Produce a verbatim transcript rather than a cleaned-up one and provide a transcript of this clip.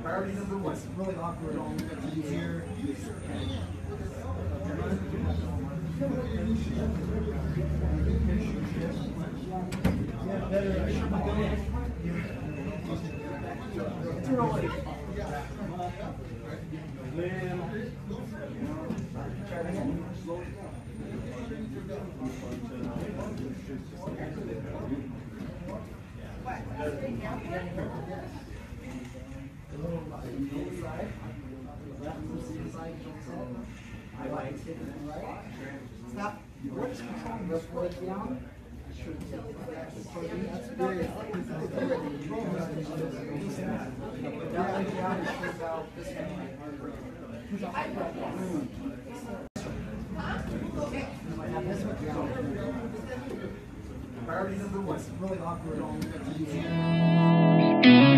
Priority number one. It's really awkward to be here. Yeah, better. I should be going. It's early. Try it again. Slowly. A little side, left side, I like it, right? Stop. What is controlling this foot down? That's very down, down, and should go this way. Priority number one. It's really awkward to be here.